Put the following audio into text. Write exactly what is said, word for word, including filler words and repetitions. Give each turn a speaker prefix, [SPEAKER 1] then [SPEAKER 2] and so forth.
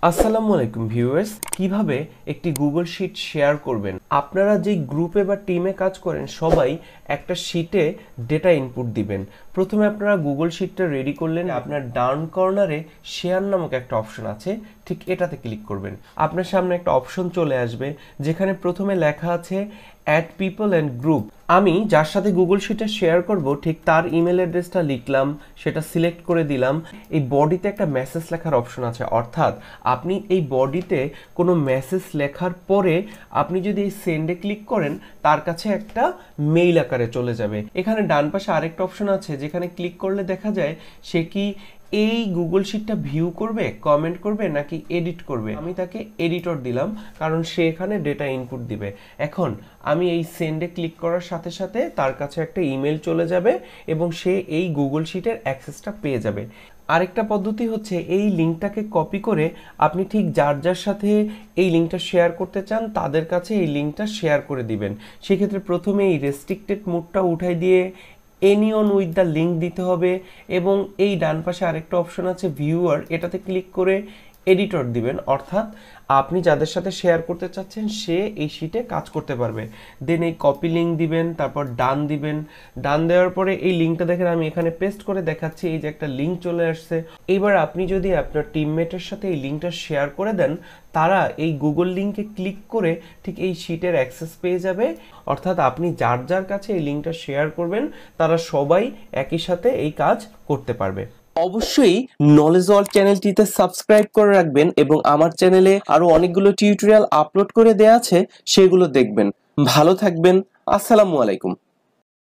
[SPEAKER 1] আসসালামু আলাইকুম ভিউয়ার্স, কিভাবে একটি গুগল শিট শেয়ার করবেন। আপনারা যে গ্রুপে বা টিমে কাজ করেন সবাই একটা শিটে ডেটা ইনপুট দিবেন। প্রথমে আপনারা গুগল শিটটা রেডি করলেন, আপনার ডাউন কর্নারে শেয়ার নামক একটা অপশন আছে, ঠিক এটাতে ক্লিক করবেন। আপনার সামনে একটা অপশন চলে আসবে যেখানে প্রথমে লেখা আছে অ্যাড পিপল অ্যান্ড গ্রুপ। আমি যার সাথে গুগল শিটে শেয়ার করব ঠিক তার ইমেল অ্যাড্রেসটা লিখলাম, সেটা সিলেক্ট করে দিলাম। এই বডিতে একটা মেসেজ লেখার অপশন আছে, অর্থাৎ আপনি এই বডিতে কোনো মেসেজ লেখার পরে আপনি যদি এই সেন্ডে ক্লিক করেন তার কাছে একটা মেইল আকারে চলে যাবে। এখানে ডান পাশে আরেকটা অপশন আছে যেখানে ক্লিক করলে দেখা যায় সে কি এই গুগল শিটটা ভিউ করবে, কমেন্ট করবে নাকি এডিট করবে। আমি তাকে এডিটর দিলাম কারণ সে এখানে ডেটা ইনপুট দিবে। এখন আমি এই সেন্ডে ক্লিক করার সাথে সাথে তার কাছে একটা ইমেল চলে যাবে এবং সে এই গুগল শিটের অ্যাক্সেসটা পেয়ে যাবে। আরেকটা পদ্ধতি হচ্ছে এই লিঙ্কটাকে কপি করে আপনি ঠিক যার যার সাথে এই লিঙ্কটা শেয়ার করতে চান তাদের কাছে এই লিঙ্কটা শেয়ার করে দিবেন। সেক্ষেত্রে প্রথমে এই রেস্ট্রিক্টেড মোডটা উঠাই দিয়ে এনিওন উইথ দ্য লিঙ্ক দিতে হবে এবং এই ডান পাশে আরেকটা অপশন আছে ভিউয়ার, এটাতে ক্লিক করে এডিটর দিবেন, অর্থাৎ আপনি যাদের সাথে শেয়ার করতে চাচ্ছেন সে এই শিটে কাজ করতে পারবে। দেন এই কপি লিঙ্ক দিবেন, তারপর ডান দিবেন। ডান দেওয়ার পরে এই লিঙ্কটা দেখেন আমি এখানে পেস্ট করে দেখাচ্ছি, এই যে একটা লিঙ্ক চলে আসছে। এবার আপনি যদি আপনার টিমমেটের সাথে এই লিঙ্কটা শেয়ার করে দেন, তারা এই গুগল লিঙ্কে ক্লিক করে ঠিক এই শিটের অ্যাক্সেস পেয়ে যাবে। অর্থাৎ আপনি যার যার কাছে এই লিঙ্কটা শেয়ার করবেন তারা সবাই একই সাথে এই কাজ করতে পারবে। অবশ্যই নলেজ ওয়ার্ল্ড চ্যানেলটিতে সাবস্ক্রাইব করে রাখবেন এবং আমার চ্যানেলে আরো অনেকগুলো টিউটোরিয়াল আপলোড করে দেয়া আছে, সেগুলো দেখবেন। ভালো থাকবেন। আসসালামু আলাইকুম।